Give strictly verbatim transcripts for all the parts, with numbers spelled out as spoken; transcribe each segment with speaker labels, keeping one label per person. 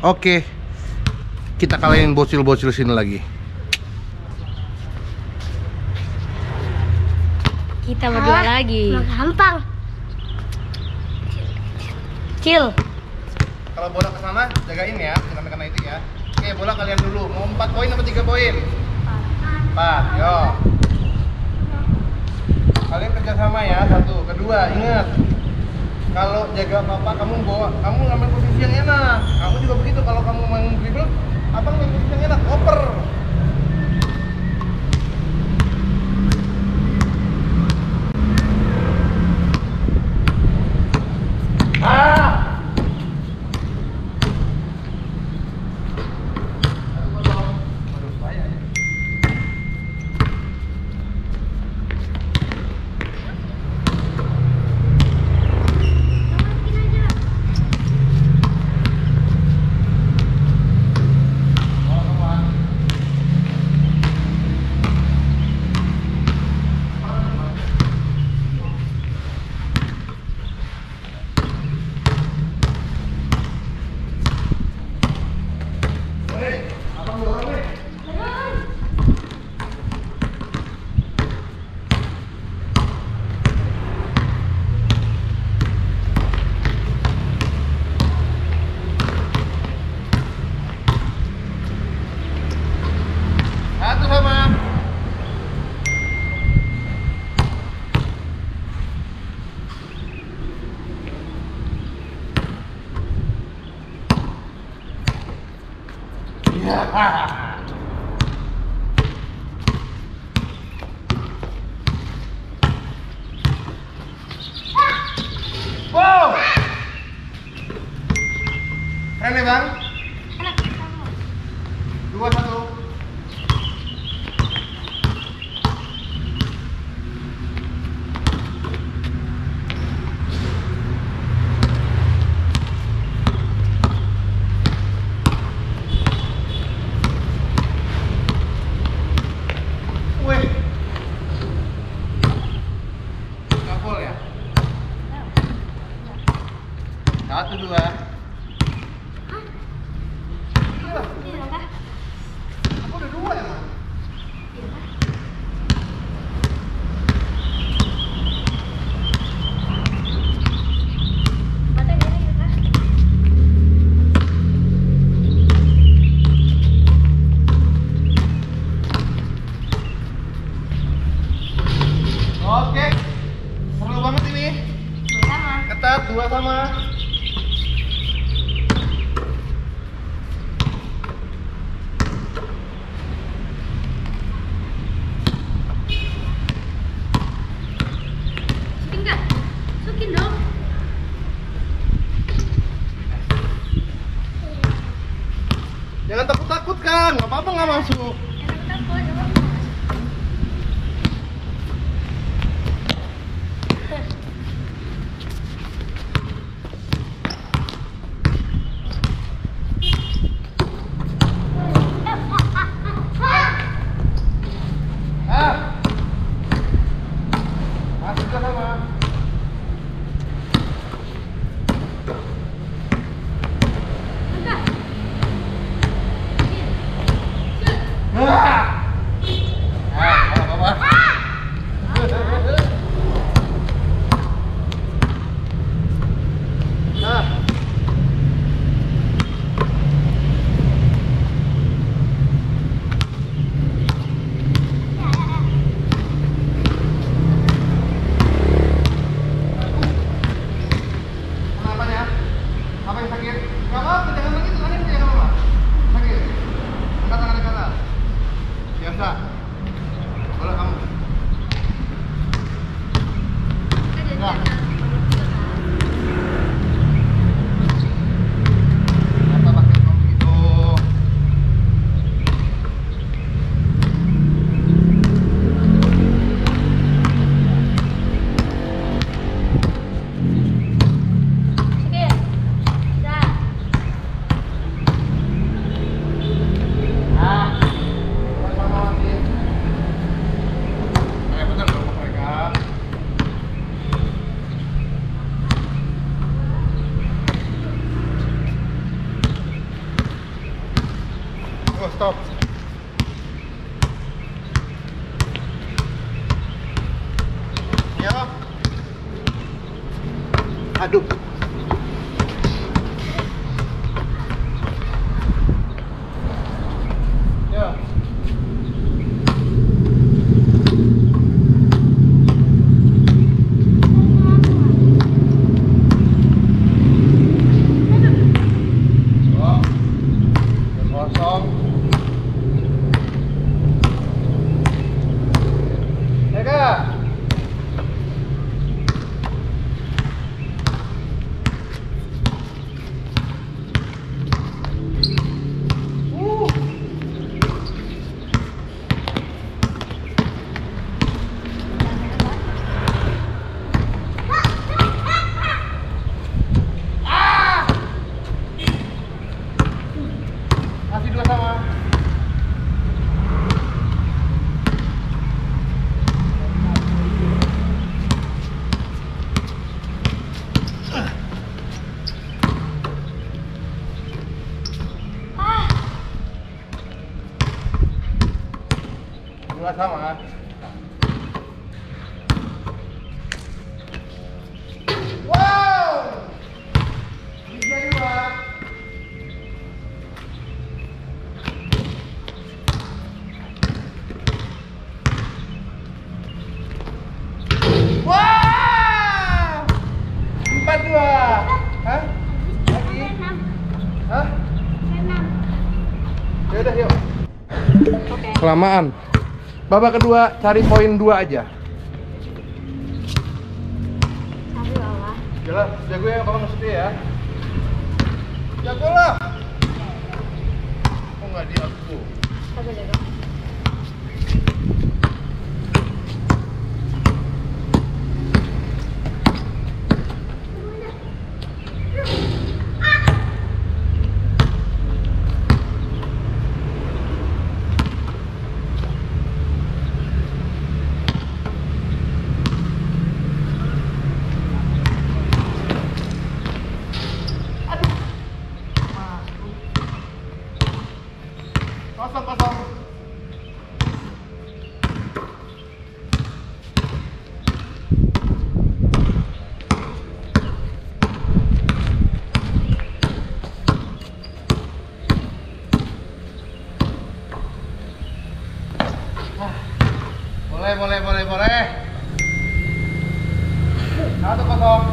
Speaker 1: Oke, kita kalahin bocil-bocil sini lagi.
Speaker 2: Kita berdua
Speaker 3: Ah,
Speaker 2: lagi.
Speaker 3: Gampang.
Speaker 2: Kecil.
Speaker 1: Kalau bola ke sana, jagain ya, jangan kena itu ya. Oke, bola kalian dulu. Mau empat poin atau tiga poin? Empat, yo. Kalian kerjasama ya, satu. Kedua, ingat. Kalau jaga papa, kamu bawa, kamu ngambil posisi yang enak. Kamu juga begitu, kalau kamu main dribble, abang ngambil posisi yang enak, oper. Ah! Aduh, bahaya ya. Satu sama. Ya. Wow. Keren ya bang? Dua satu. Wih, nggak full ya? Satu dua. Aku udah dua ya mas. Oke, seru banget ini. Ketat, dua sama.
Speaker 3: Sukin nggak? Sukin dong.
Speaker 1: Jangan takut-takut kan, nggak apa-apa nggak masuk. Ah, masuk ke sama. Ah. stop. Ya. Aduh. Ya. Oh. Kosong. Ya kak. Uh. Ah. Masih dua sama. Dua sama. Wow. Tiga dua. Wah. Empat dua. Hah? Lagi? Hah? Ya udah yuk. Kelamaan. Babak kedua cari poin dua aja.
Speaker 2: Satu bawah.
Speaker 1: Jalan, jago ya kalau nggak ya. Jago lah. Kok nggak di aku?
Speaker 2: Satu jago.
Speaker 1: Kosong kosong. Boleh boleh boleh boleh. Satu kosong.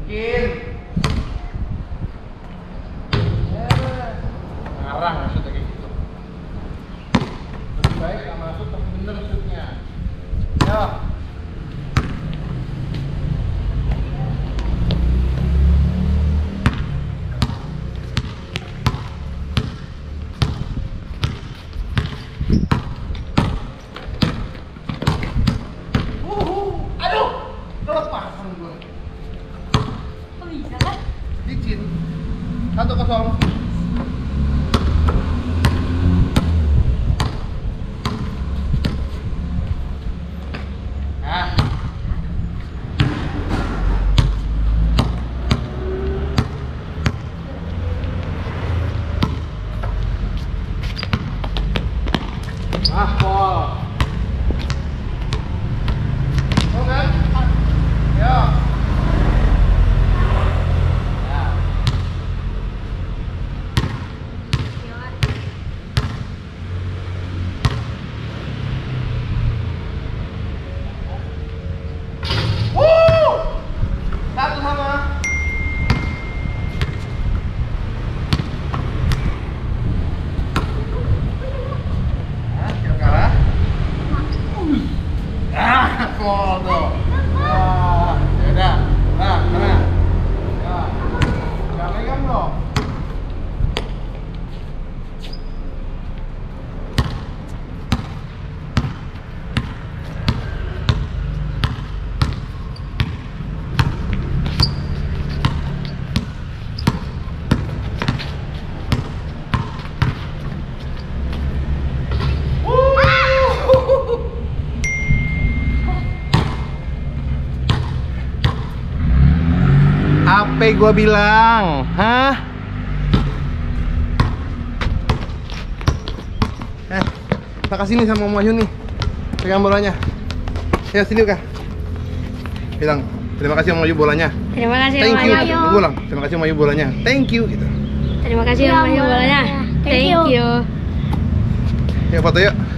Speaker 1: Bikin. Ya. Ngarang maksudnya kayak gitu. Lebih baik nggak masuk tapi bener shootnya. Ya. Kelepasan gue.
Speaker 3: Kok bisa kan?
Speaker 1: Licin. Satu kosong. Nah. Ah, Pol. Oh kan? Ya. Wuh! Satu sama. Ah, kira-kira. Ah, foto. Ah, ya udah. Nah, mana? Ya. Jangan megang dong. Apa gua bilang? Hah? Eh, makasih nih sama Om Wahyu nih. Pegang bolanya. Ya sini Kak. Bilang, terima kasih Om Wahyu bolanya.
Speaker 2: Terima kasih
Speaker 1: Thank
Speaker 2: Om
Speaker 1: you.
Speaker 2: Wahyu.
Speaker 1: Gua bilang, terima kasih Om Wahyu bolanya. Thank you gitu.
Speaker 2: Terima kasih Om Wahyu bolanya.
Speaker 3: Thank you.
Speaker 2: Thank you.
Speaker 1: Ya foto yuk.